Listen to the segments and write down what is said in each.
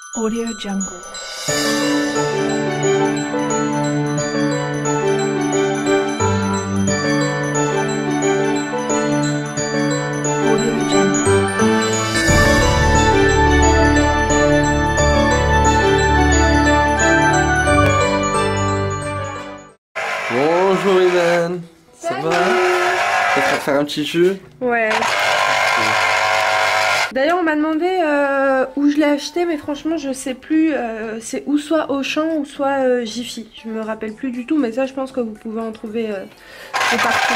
Audio Jungle. Bonjour Iman, ça va? T'es prêt à faire un petit jeu? Ouais. D'ailleurs on m'a demandé où je l'ai acheté, mais franchement je sais plus, c'est ou soit Auchan ou soit Jiffy. Je me rappelle plus du tout, mais ça je pense que vous pouvez en trouver de partout.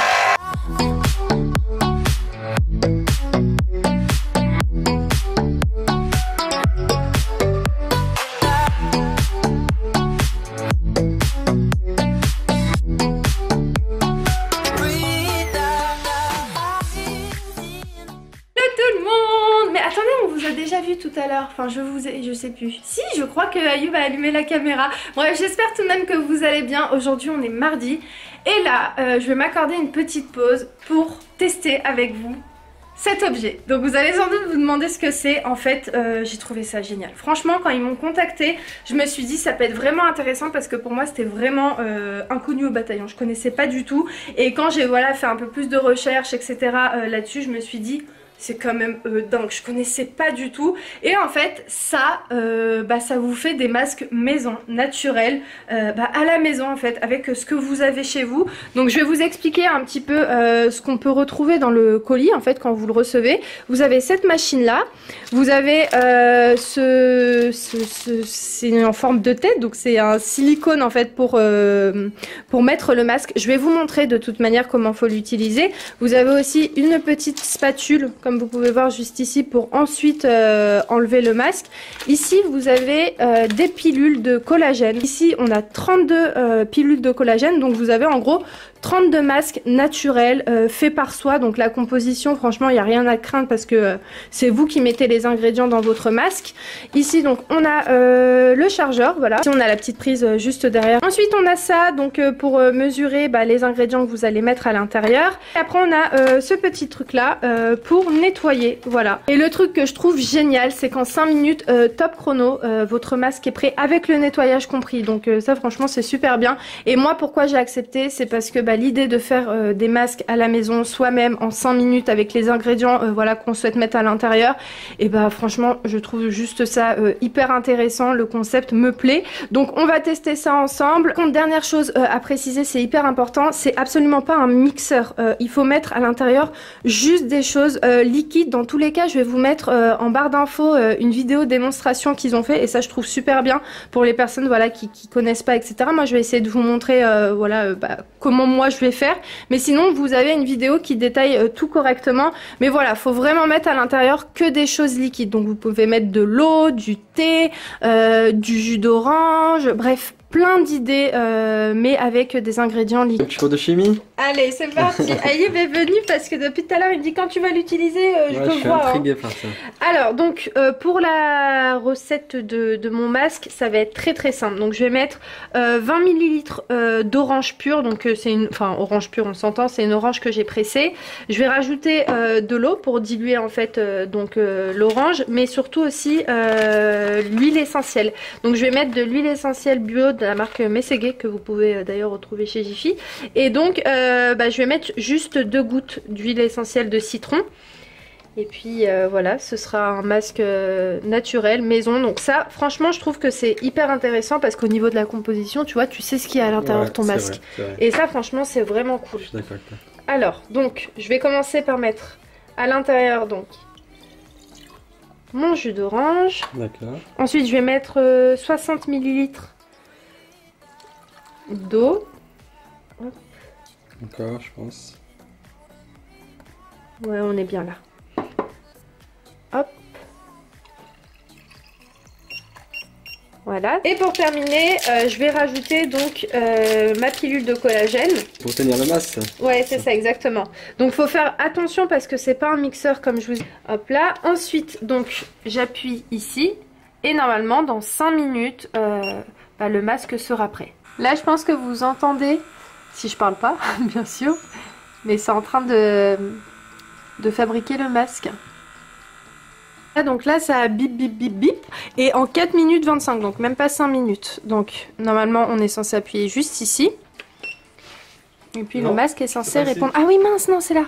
Vu tout à l'heure, enfin je sais plus. Si, je crois que Ayoub a allumé la caméra. Bref, j'espère tout de même que vous allez bien. Aujourd'hui on est mardi et là je vais m'accorder une petite pause pour tester avec vous cet objet. Donc vous allez sans doute vous demander ce que c'est. En fait j'ai trouvé ça génial. Franchement quand ils m'ont contacté, je me suis dit ça peut être vraiment intéressant parce que pour moi c'était vraiment inconnu au bataillon. Je connaissais pas du tout et quand j'ai fait un peu plus de recherche etc là-dessus, je me suis dit c'est quand même dingue, je connaissais pas du tout. Et en fait ça ça vous fait des masques maison, naturels, à la maison en fait, avec ce que vous avez chez vous. Donc je vais vous expliquer un petit peu ce qu'on peut retrouver dans le colis en fait quand vous le recevez. Vous avez cette machine là, vous avez c'est en forme de tête, donc c'est un silicone en fait pour mettre le masque. Je vais vous montrer de toute manière comment faut l'utiliser. Vous avez aussi une petite spatule comme vous pouvez voir juste ici pour ensuite enlever le masque. Ici vous avez des pilules de collagène. Ici on a 32 pilules de collagène, donc vous avez en gros 32 masques naturels faits par soi. Donc la composition franchement il n'y a rien à craindre parce que c'est vous qui mettez les ingrédients dans votre masque. Ici donc on a le chargeur, voilà. Ici on a la petite prise juste derrière. Ensuite on a ça donc pour mesurer les ingrédients que vous allez mettre à l'intérieur. Après on a ce petit truc là pour nettoyer, voilà. Et le truc que je trouve génial c'est qu'en 5 minutes top chrono votre masque est prêt avec le nettoyage compris. Donc ça franchement c'est super bien. Et moi pourquoi j'ai accepté, c'est parce que l'idée de faire des masques à la maison soi-même en 5 minutes avec les ingrédients qu'on souhaite mettre à l'intérieur, et franchement je trouve juste ça hyper intéressant, le concept me plaît. Donc on va tester ça ensemble. Contre, dernière chose à préciser, c'est hyper important, c'est absolument pas un mixeur, il faut mettre à l'intérieur juste des choses liquides. Dans tous les cas je vais vous mettre en barre d'infos une vidéo démonstration qu'ils ont fait et ça je trouve super bien pour les personnes qui connaissent pas etc. Moi je vais essayer de vous montrer comment moi je vais faire, mais sinon vous avez une vidéo qui détaille tout correctement. Mais voilà, faut vraiment mettre à l'intérieur que des choses liquides, donc vous pouvez mettre de l'eau, du thé, du jus d'orange, bref plein d'idées mais avec des ingrédients liquides. Un petit cours de chimie? Allez c'est parti. Ayoub est venu parce que depuis tout à l'heure il me dit quand tu vas l'utiliser je peux suis voir intriguée par ça. Alors donc pour la recette de mon masque ça va être très très simple. Donc je vais mettre 20 ml d'orange pure, donc c'est une, orange pure on s'entend, c'est une orange que j'ai pressée. Je vais rajouter de l'eau pour diluer en fait l'orange, mais surtout aussi l'huile essentielle. Donc je vais mettre de l'huile essentielle bio de la marque Messeguet que vous pouvez d'ailleurs retrouver chez Jiffy. Et donc je vais mettre juste 2 gouttes d'huile essentielle de citron. Et puis voilà, ce sera un masque naturel, maison. Donc ça, franchement, je trouve que c'est hyper intéressant parce qu'au niveau de la composition, tu vois, tu sais ce qu'il y a à l'intérieur de ton masque. Vrai. Et ça, franchement, c'est vraiment cool. Je suis d'accord avec toi. Alors, donc, je vais commencer par mettre à l'intérieur, donc, mon jus d'orange. D'accord. Ensuite, je vais mettre 60 ml d'eau. Encore, je pense. Ouais, on est bien là. Hop. Voilà. Et pour terminer, je vais rajouter donc ma pilule de collagène. Pour tenir le masque? Ouais, c'est ça, exactement. Donc faut faire attention parce que c'est pas un mixeur comme je vous dis. Hop là. Ensuite, donc j'appuie ici. Et normalement, dans 5 minutes, le masque sera prêt. Là, je pense que vous entendez, si je parle pas, bien sûr, mais c'est en train de fabriquer le masque. Donc là ça a bip bip bip bip et en 4 minutes 25, donc même pas 5 minutes. Donc normalement on est censé appuyer juste ici. Et puis le masque est censé répondre. Ah oui mince, non c'est là.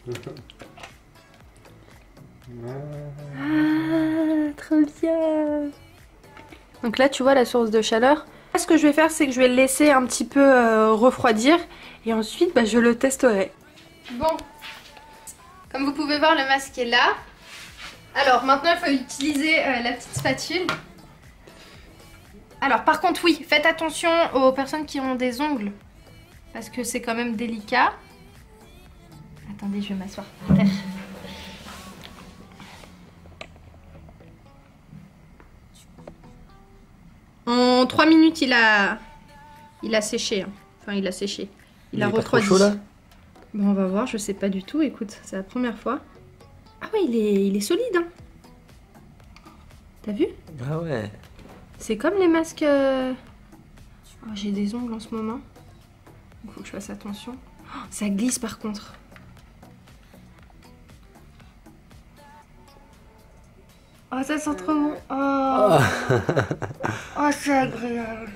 Ah trop bien. Donc là tu vois la source de chaleur. Ce que je vais faire c'est que je vais le laisser un petit peu refroidir et ensuite bah, je le testerai. Bon, comme vous pouvez voir le masque est là. Alors maintenant il faut utiliser la petite spatule. Alors par contre oui, faites attention aux personnes qui ont des ongles. Parce que c'est quand même délicat. Attendez, je vais m'asseoir par terre. En 3 minutes il a séché. Hein. Enfin il a séché. Il a refroidi. Pas trop chaud, là ? Bon on va voir, je sais pas du tout, écoute, c'est la première fois. Ah ouais, il est solide, hein. T'as vu? Ah ouais. C'est comme les masques... Oh, j'ai des ongles en ce moment. Il faut que je fasse attention. Oh, ça glisse par contre. Oh, ça sent trop bon. Oh, oh c'est agréable.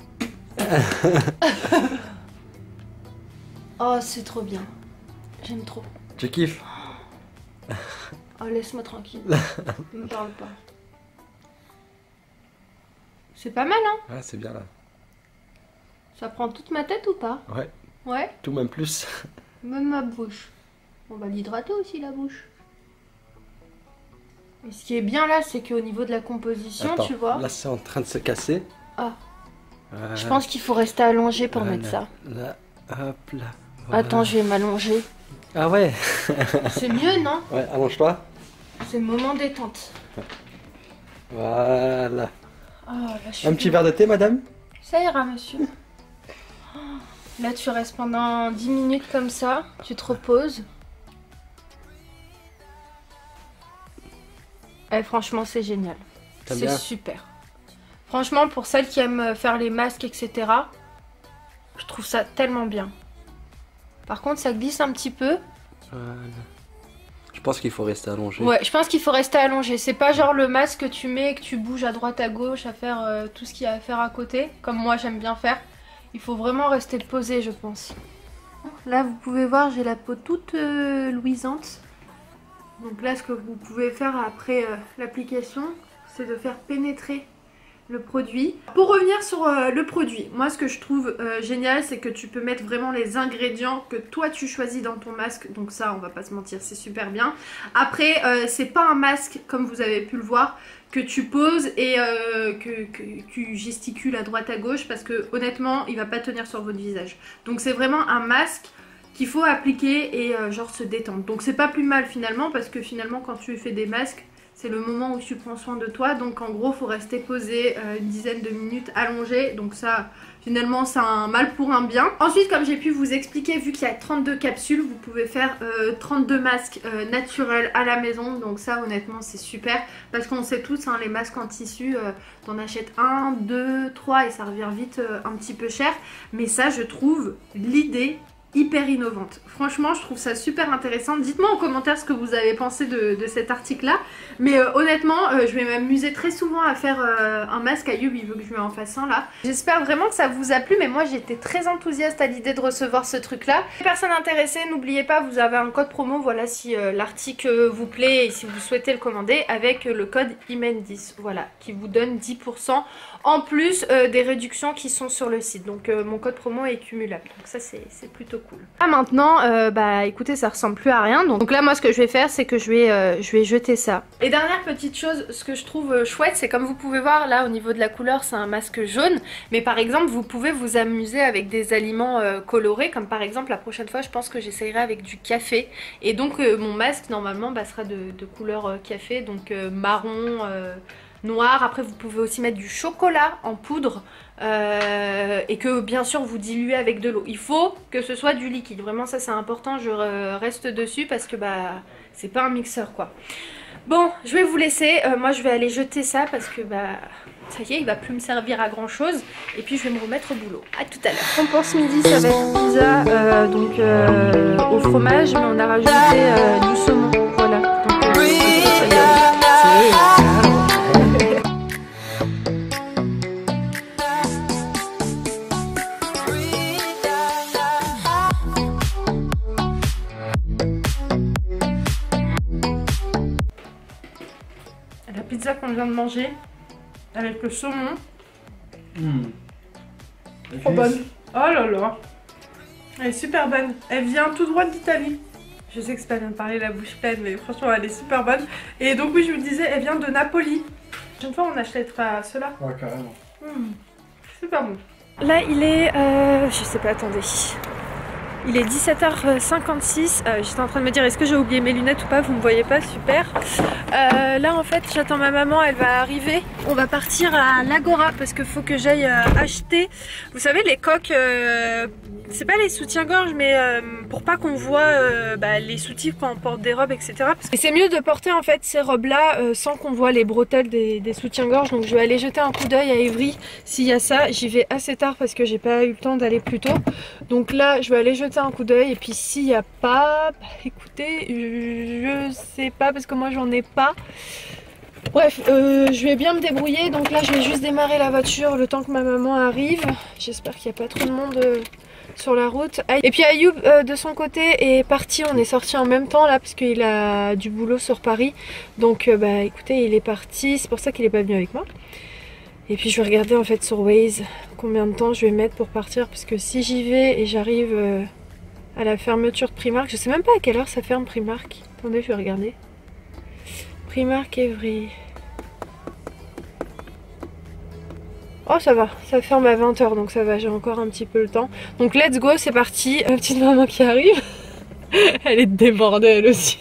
Oh, c'est trop bien. J'aime trop. Tu kiffes? Oh, laisse-moi tranquille. Ne me parle pas. C'est pas mal, hein? Ah, c'est bien là. Ça prend toute ma tête ou pas? Ouais. Ouais? Tout même plus. Même ma bouche. On va l'hydrater aussi, la bouche. Et ce qui est bien là, c'est qu'au niveau de la composition, attends, tu vois... Là, c'est en train de se casser. Ah. Je pense qu'il faut rester allongé pour mettre ça. Là, hop là. Voilà. Attends, je vais m'allonger. Ah ouais. C'est mieux, non? Ouais, allonge-toi. C'est le moment détente. Voilà. Oh, là, un petit verre de thé, madame? Ça ira, monsieur. Là, tu restes pendant 10 minutes comme ça. Tu te reposes. Et franchement, c'est génial. C'est super. Franchement, pour celles qui aiment faire les masques, etc., je trouve ça tellement bien. Par contre, ça glisse un petit peu. Voilà. Je pense qu'il faut rester allongé. Ouais, je pense qu'il faut rester allongé. C'est pas genre le masque que tu mets et que tu bouges à droite à gauche à faire tout ce qu'il y a à faire à côté, comme moi j'aime bien faire. Il faut vraiment rester posé, je pense. Là, vous pouvez voir, j'ai la peau toute luisante. Donc là, ce que vous pouvez faire après l'application, c'est de faire pénétrer le produit. Pour revenir sur le produit, moi ce que je trouve génial, c'est que tu peux mettre vraiment les ingrédients que toi tu choisis dans ton masque. Donc ça, on va pas se mentir, c'est super bien. Après, c'est pas un masque, comme vous avez pu le voir, que tu poses et que tu gesticules à droite à gauche, parce que honnêtement, il va pas tenir sur votre visage. Donc c'est vraiment un masque qu'il faut appliquer et genre se détendre. Donc c'est pas plus mal finalement, parce que finalement quand tu fais des masques, c'est le moment où tu prends soin de toi. Donc en gros, il faut rester posé une dizaine de minutes allongé. Donc ça, finalement, c'est un mal pour un bien. Ensuite, comme j'ai pu vous expliquer, vu qu'il y a 32 capsules, vous pouvez faire 32 masques naturels à la maison. Donc ça, honnêtement, c'est super. Parce qu'on sait tous, hein, les masques en tissu, t'en achètes 1, 2, 3 et ça revient vite un petit peu cher. Mais ça, je trouve l'idée hyper innovante. Franchement, je trouve ça super intéressant. Dites-moi en commentaire ce que vous avez pensé de cet article-là. Mais honnêtement, je vais m'amuser très souvent à faire un masque. Ayoub, il veut que je lui en fasse un là. J'espère vraiment que ça vous a plu, mais moi j'étais très enthousiaste à l'idée de recevoir ce truc-là. Les personnes intéressées, n'oubliez pas, vous avez un code promo, voilà, si l'article vous plaît et si vous souhaitez le commander, avec le code IMEN10, voilà, qui vous donne 10% en plus des réductions qui sont sur le site. Donc mon code promo est cumulable, donc ça c'est plutôt cool. Là maintenant, bah écoutez, ça ressemble plus à rien. Donc là moi ce que je vais faire, c'est que je vais jeter ça. Et dernière petite chose, ce que je trouve chouette, c'est comme vous pouvez voir là au niveau de la couleur, c'est un masque jaune. Mais par exemple, vous pouvez vous amuser avec des aliments colorés, comme par exemple la prochaine fois, je pense que j'essayerai avec du café. Et donc mon masque normalement bah, sera de couleur café, donc marron, noir. Après vous pouvez aussi mettre du chocolat en poudre et que bien sûr vous diluez avec de l'eau. Il faut que ce soit du liquide, vraiment ça c'est important, je reste dessus parce que bah c'est pas un mixeur quoi. Bon, je vais vous laisser, moi je vais aller jeter ça parce que bah ça y est, il va plus me servir à grand chose et puis je vais me remettre au boulot. À tout à l'heure. Donc pour ce midi ça va être pizza donc au fromage, mais on a rajouté du saumon, voilà. Donc, ça y est. pizza qu'on vient de manger avec le saumon. Trop bonne. Oh là là. Elle est super bonne. Elle vient tout droit d'Italie. Je sais que c'est pas bien de parler la bouche pleine, mais franchement elle est super bonne. Et donc oui, je vous disais, elle vient de Napoli. Une fois on achètera cela. Ouais, carrément. Super bon. Là il est, je sais pas, attendez. Il est 17h56. J'étais en train de me dire est-ce que j'ai oublié mes lunettes ou pas, vous me voyez pas, super. Là en fait j'attends ma maman, elle va arriver. On va partir à l'Agora parce qu'il faut que j'aille acheter, vous savez les coques, c'est pas les soutiens-gorge mais pour pas qu'on voit les soutifs quand on porte des robes etc. Et c'est mieux de porter en fait ces robes là sans qu'on voit les bretelles des soutiens-gorge. Donc je vais aller jeter un coup d'œil à Evry s'il y a ça. J'y vais assez tard parce que j'ai pas eu le temps d'aller plus tôt. Donc là je vais aller jeter un coup d'œil et puis s'il n'y a pas, écoutez, je sais pas parce que moi j'en ai pas. Bref, je vais bien me débrouiller. Donc là je vais juste démarrer la voiture le temps que ma maman arrive. J'espère qu'il n'y a pas trop de monde sur la route. Et puis Ayoub de son côté est parti, on est sorti en même temps là parce qu'il a du boulot sur Paris. Donc écoutez, il est parti, c'est pour ça qu'il est pas venu avec moi. Et puis je vais regarder en fait sur Waze combien de temps je vais mettre pour partir parce que si j'y vais et j'arrive à la fermeture de Primark, je sais même pas à quelle heure ça ferme Primark. Attendez, je vais regarder. Primark Evry. Oh ça va, ça ferme à 20 h donc ça va, j'ai encore un petit peu le temps. Donc let's go, c'est parti. Petite maman qui arrive. Elle est débordée elle aussi.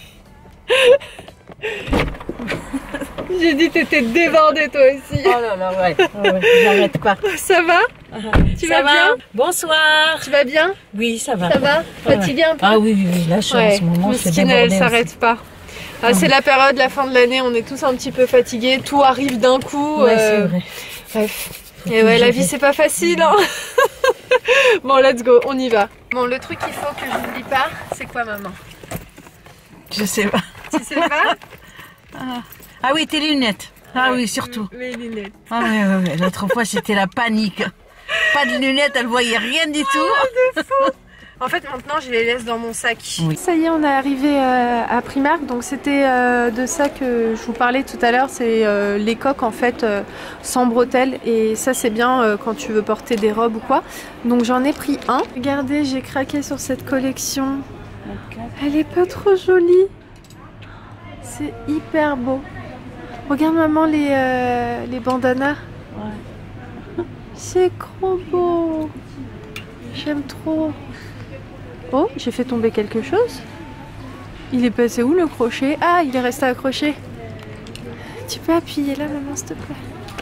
J'ai dit t'étais débordée toi aussi. Oh là là ouais, j'arrête pas. Ça va? Tu vas bien? Bonsoir. Tu vas bien? Oui ça va. Ça va? Fatiguée un peu? Ah oui, là je suis en ce moment, c'est débordé. Elle s'arrête pas. Ah, c'est la période, la fin de l'année, on est tous un petit peu fatigués, tout arrive d'un coup. Ouais c'est vrai. Bref. Et ouais, la vie c'est pas facile hein. Bon let's go, on y va. Bon, le truc qu'il faut que je n'oublie pas, c'est quoi maman? Je sais pas. Tu sais pas? Ah oui, tes lunettes. Ah oui, surtout. Mes lunettes. Ah ouais. L'autre fois c'était la panique. Pas de lunettes, elle voyait rien du tout. De fou. En fait maintenant je les laisse dans mon sac. Oui. Ça y est, on est arrivé à Primark. Donc c'était de ça que je vous parlais tout à l'heure. C'est les coques en fait sans bretelles. Et ça c'est bien quand tu veux porter des robes ou quoi. Donc j'en ai pris un. Regardez, j'ai craqué sur cette collection. Elle est pas trop jolie. C'est hyper beau. Regarde maman les bandanas. Ouais. C'est trop beau. J'aime trop. Oh, j'ai fait tomber quelque chose. Il est passé où le crochet? Ah, il est resté accroché. Tu peux appuyer là, maman, s'il te plaît?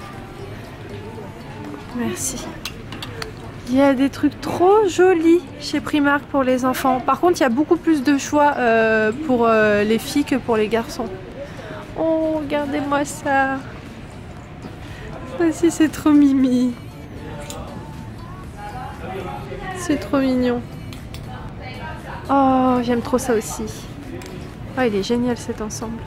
Merci. Il y a des trucs trop jolis chez Primark pour les enfants. Par contre, il y a beaucoup plus de choix pour les filles que pour les garçons. Oh, regardez-moi ça. Ça aussi, c'est trop mimi. C'est trop mignon. Oh, j'aime trop ça aussi. Oh, il est génial cet ensemble.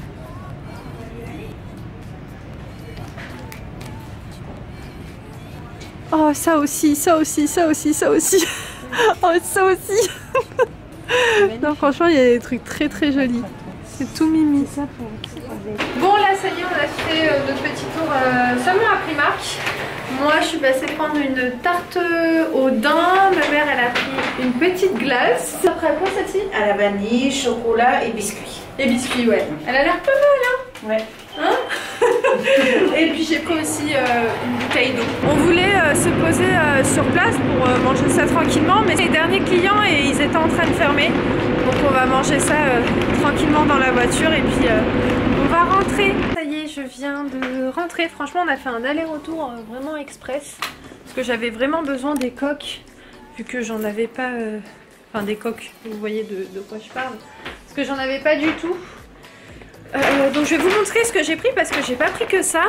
Oh, ça aussi, ça aussi, ça aussi, ça aussi. Oh, ça aussi. Non, franchement, il y a des trucs très très jolis. C'est tout mimi. Bon, là, ça y est, on a fait notre petit tour seulement à Primark. Moi, je suis passée prendre une tarte au daim. Ma mère, elle a pris une petite glace. Après quoi, celle-ci? À la vanille, chocolat et biscuits. Et biscuits, ouais. Elle a l'air pas mal, hein? Ouais. Hein? Et puis j'ai pris aussi une bouteille d'eau. On voulait se poser sur place pour manger ça tranquillement, mais les derniers clients et ils étaient en train de fermer. Donc on va manger ça tranquillement dans la voiture et puis on va rentrer. Ça y est, je viens de rentrer. Franchement, on a fait un aller-retour vraiment express. Parce que j'avais vraiment besoin des coques, vu que j'en avais pas... Enfin des coques, vous voyez de quoi je parle. Parce que j'en avais pas du tout. Donc je vais vous montrer ce que j'ai pris parce que j'ai pas pris que ça.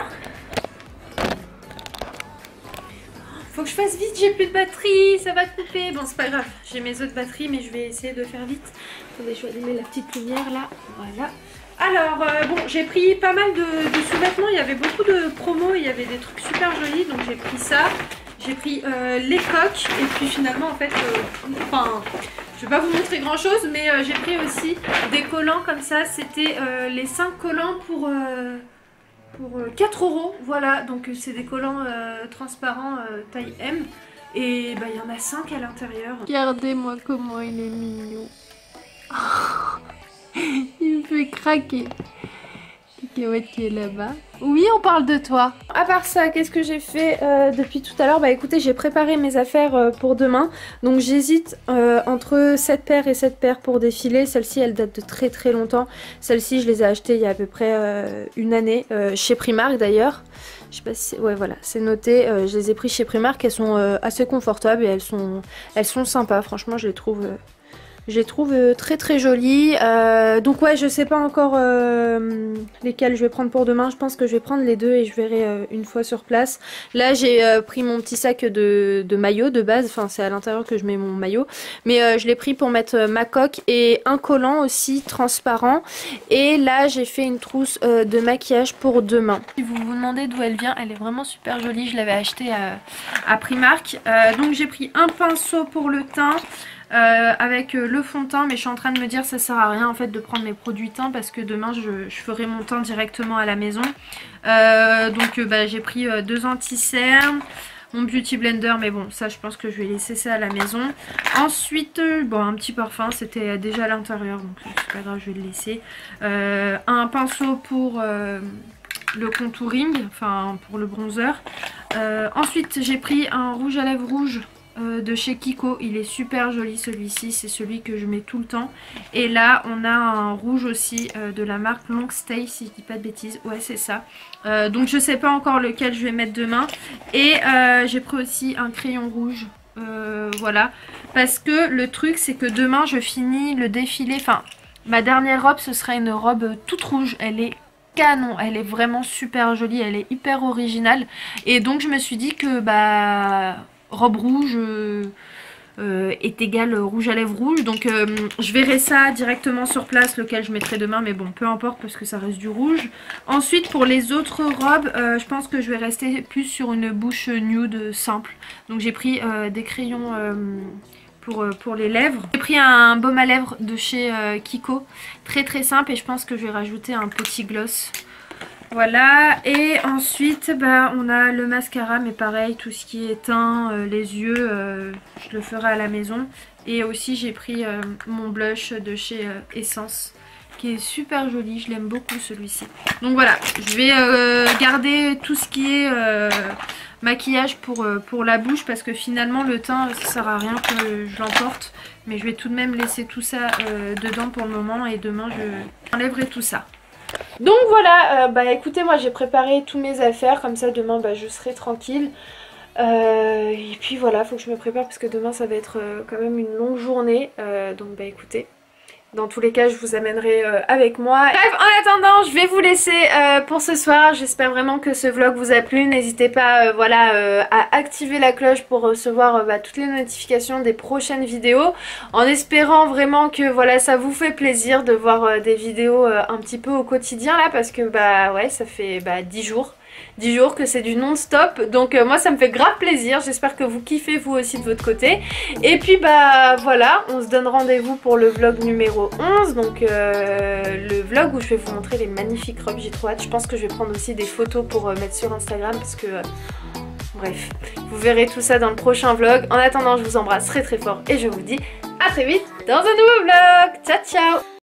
Faut que je fasse vite, j'ai plus de batterie, ça va couper. Bon, c'est pas grave, j'ai mes autres batteries, mais je vais essayer de faire vite. Attendez, je vais allumer la petite lumière là. Voilà. Alors, bon, j'ai pris pas mal de sous-vêtements. Il y avait beaucoup de promos, il y avait des trucs super jolis. Donc j'ai pris ça. J'ai pris les coques. Et puis finalement, en fait, enfin, je vais pas vous montrer grand chose, mais j'ai pris aussi des collants comme ça. C'était les 5 collants pour pour 4 €. Voilà, donc c'est des collants transparents taille M. Et bah il y en a 5 à l'intérieur. Regardez-moi comment il est mignon. Il me fait craquer. Cacahuète qui est là-bas. Oui, on parle de toi. À part ça, qu'est-ce que j'ai fait depuis tout à l'heure? Bah écoutez, j'ai préparé mes affaires pour demain. Donc j'hésite entre cette paire et cette paire pour défiler. Celle-ci, elle date de très très longtemps. Celle-ci, je les ai achetées il y a à peu près une année, chez Primark d'ailleurs. Je sais pas si c'est... Ouais, voilà, c'est noté. Je les ai pris chez Primark. Elles sont assez confortables et elles sont sympas. Franchement, je les trouve très très jolies. Donc ouais, je sais pas encore lesquelles je vais prendre pour demain. Je pense que je vais prendre les deux et je verrai une fois sur place. Là, j'ai pris mon petit sac de maillot de base. Enfin, c'est à l'intérieur que je mets mon maillot. Mais je l'ai pris pour mettre ma coque et un collant aussi transparent. Et là, j'ai fait une trousse de maquillage pour demain. Si vous vous demandez d'où elle vient, elle est vraiment super jolie. Je l'avais achetée à Primark. Donc j'ai pris un pinceau pour le teint. Avec le fond de teint, mais je suis en train de me dire ça sert à rien en fait de prendre mes produits teint parce que demain je ferai mon teint directement à la maison. Donc j'ai pris 2 anti-cernes, mon beauty blender, mais bon ça je pense que je vais laisser ça à la maison. Ensuite bon, un petit parfum, c'était déjà à l'intérieur donc c'est pas grave, je vais le laisser. Un pinceau pour le contouring, enfin pour le bronzer. Ensuite j'ai pris un rouge à lèvres rouge de chez Kiko. Il est super joli celui-ci, c'est celui que je mets tout le temps. Et là on a un rouge aussi de la marque Long Stay, si je dis pas de bêtises. Ouais, c'est ça. Donc je sais pas encore lequel je vais mettre demain. Et j'ai pris aussi un crayon rouge. Voilà, parce que le truc c'est que demain je finis le défilé. Enfin, ma dernière robe ce sera une robe toute rouge. Elle est canon, elle est vraiment super jolie, elle est hyper originale. Et donc je me suis dit que bah robe rouge est égale rouge à lèvres rouge. Donc je verrai ça directement sur place, lequel je mettrai demain. Mais bon, peu importe parce que ça reste du rouge. Ensuite, pour les autres robes, je pense que je vais rester plus sur une bouche nude simple. Donc j'ai pris des crayons pour les lèvres. J'ai pris un baume à lèvres de chez Kiko. Très très simple et je pense que je vais rajouter un petit gloss. Voilà, et ensuite bah, on a le mascara, mais pareil, tout ce qui est teint, les yeux, je le ferai à la maison. Et aussi j'ai pris mon blush de chez Essence, qui est super joli, je l'aime beaucoup celui-ci. Donc voilà, je vais garder tout ce qui est maquillage pour la bouche, parce que finalement le teint ça sert à rien que je l'emporte. Mais je vais tout de même laisser tout ça dedans pour le moment, et demain je enlèverai tout ça. Donc voilà, bah écoutez, moi j'ai préparé tous mes affaires, comme ça demain bah, je serai tranquille. Et puis voilà, faut que je me prépare parce que demain ça va être quand même une longue journée. Donc bah écoutez, dans tous les cas je vous amènerai avec moi. Bref, en attendant je vais vous laisser pour ce soir. J'espère vraiment que ce vlog vous a plu. N'hésitez pas voilà, à activer la cloche pour recevoir bah, toutes les notifications des prochaines vidéos. En espérant vraiment que voilà, ça vous fait plaisir de voir des vidéos un petit peu au quotidien là. Parce que bah ouais, ça fait bah, 10 jours que c'est du non-stop, donc moi ça me fait grave plaisir. J'espère que vous kiffez vous aussi de votre côté. Et puis bah voilà, on se donne rendez-vous pour le vlog numéro 11, donc le vlog où je vais vous montrer les magnifiques robes. J'ai trop hâte. Je pense que je vais prendre aussi des photos pour mettre sur Instagram parce que bref, vous verrez tout ça dans le prochain vlog. En attendant, je vous embrasse très très fort et je vous dis à très vite dans un nouveau vlog. Ciao ciao.